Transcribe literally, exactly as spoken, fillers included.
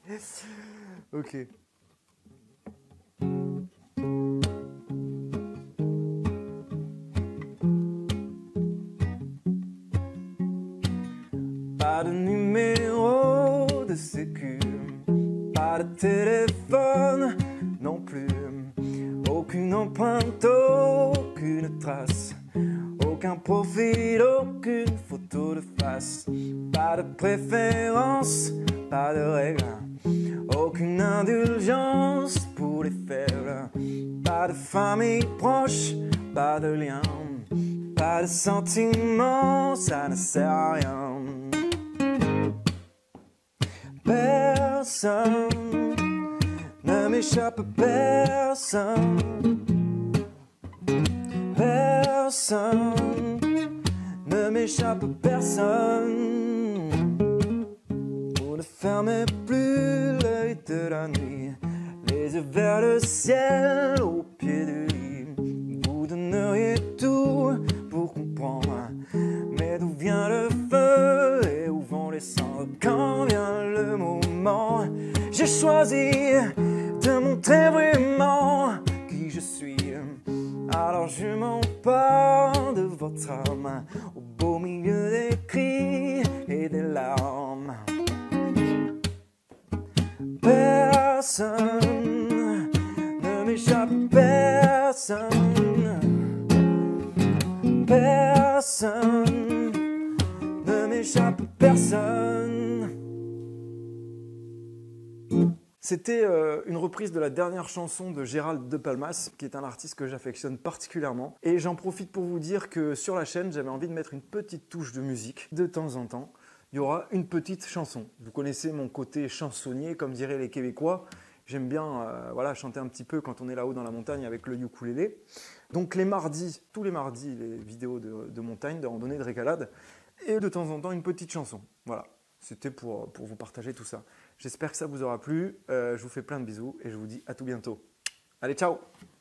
Ok. Pas de numéro de sécu, pas de téléphone non plus, aucune empreinte, aucune trace, aucun profil, aucune photo de face, pas de préférence, pas de règle, aucune indulgence pour les faibles, pas de famille proche, pas de lien, pas de sentiments, ça ne sert à rien. Personne ne m'échappe, personne, personne ne m'échappe, personne. Vous ne fermez plus l'œil de la nuit, les yeux vers le ciel, au pied du lit. Vous donneriez tout pour comprendre, mais d'où vient le feu et où vont les cendres quand vient le moment? J'ai choisi de montrer vraiment qui je suis. Alors je m'empare de votre âme au beau milieu des cris et des larmes. Personne ne m'échappe, personne, personne ne m'échappe, personne. C'était euh, une reprise de la dernière chanson de Gérald de Palmas, qui est un artiste que j'affectionne particulièrement. Et j'en profite pour vous dire que sur la chaîne, j'avais envie de mettre une petite touche de musique. De temps en temps, il y aura une petite chanson. Vous connaissez mon côté chansonnier, comme diraient les Québécois. J'aime bien euh, voilà, chanter un petit peu quand on est là-haut dans la montagne avec le ukulélé. Donc les mardis, tous les mardis, les vidéos de, de montagne, de randonnée, de régalade. Et de temps en temps, une petite chanson. Voilà, c'était pour, pour vous partager tout ça. J'espère que ça vous aura plu. Euh, je vous fais plein de bisous et je vous dis à tout bientôt. Allez, ciao!